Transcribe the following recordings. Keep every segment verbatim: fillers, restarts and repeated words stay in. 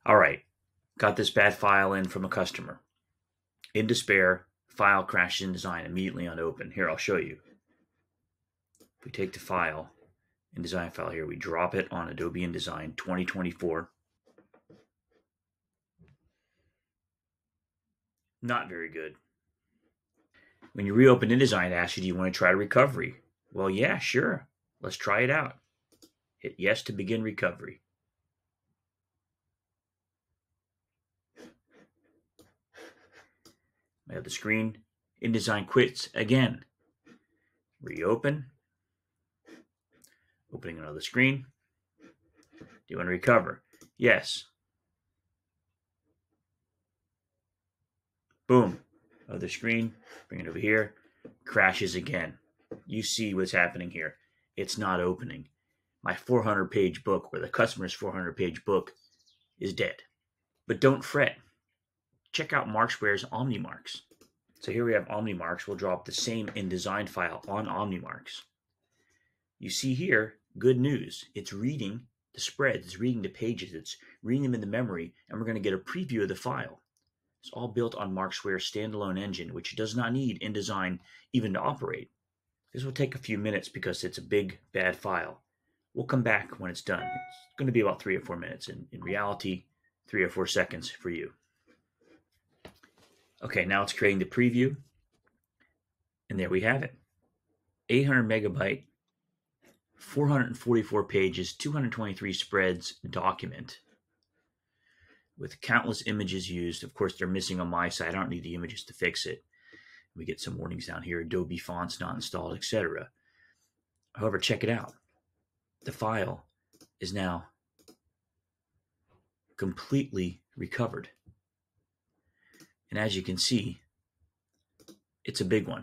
All right, got this bad file in from a customer. In despair, file crashes InDesign immediately on open. Here, I'll show you. If we take the file, InDesign file here, we drop it on Adobe InDesign twenty twenty-four. Not very good. When you reopen InDesign, it asks you, do you want to try recovery? Well, yeah, sure. Let's try it out. Hit yes to begin recovery. I have the screen. InDesign quits again. Reopen. Opening another screen. Do you want to recover? Yes. Boom. Other screen. Bring it over here. Crashes again. You see what's happening here. It's not opening. My four hundred page book, or the customer's four hundred page book, is dead. But don't fret. Check out Markzware's OmniMarkz. So here we have OmniMarkz. We'll drop the same InDesign file on OmniMarkz. You see here, good news. It's reading the spreads, it's reading the pages, it's reading them in the memory, and we're going to get a preview of the file. It's all built on Markzware's standalone engine, which does not need InDesign even to operate. This will take a few minutes because it's a big, bad file. We'll come back when it's done. It's going to be about three or four minutes. In, in reality, three or four seconds for you. Okay, now it's creating the preview. And there we have it. eight hundred megabyte, four hundred forty-four pages, two hundred twenty-three spreads document with countless images used. Of course, they're missing on my side. I don't need the images to fix it. We get some warnings down here. Adobe fonts not installed, et cetera. However, check it out. The file is now completely recovered. And as you can see, it's a big one.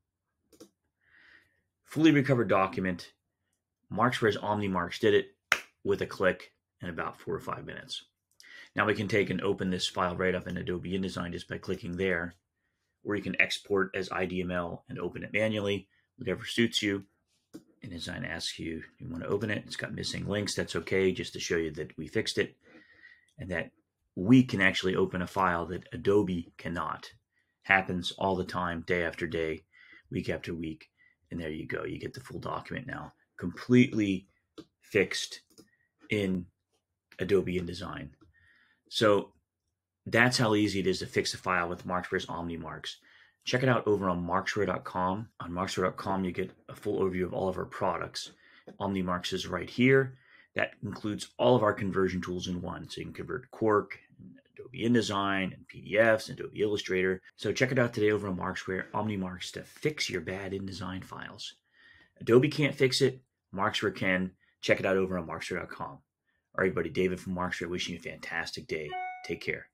Fully recovered document. Markzware's OmniMarkz did it with a click in about four or five minutes. Now we can take and open this file right up in Adobe InDesign just by clicking there, or you can export as I D M L and open it manually, whatever suits you. InDesign asks you, you want to open it. It's got missing links. That's okay, just to show you that we fixed it and that we can actually open a file that Adobe cannot. Happens all the time, day after day, week after week. And there you go. You get the full document now, completely fixed in Adobe InDesign. So that's how easy it is to fix a file with Markzware's OmniMarkz. Check it out over on markzware dot com. On markzware dot com, you get a full overview of all of our products. OmniMarkz is right here. That includes all of our conversion tools in one. So you can convert Quark, and Adobe InDesign, and P D Fs, and Adobe Illustrator. So check it out today over on Markzware OmniMarkz to fix your bad InDesign files. Adobe can't fix it. Markzware can. Check it out over on markzware dot com. All right, buddy. David from Markzware wishing you a fantastic day. Take care.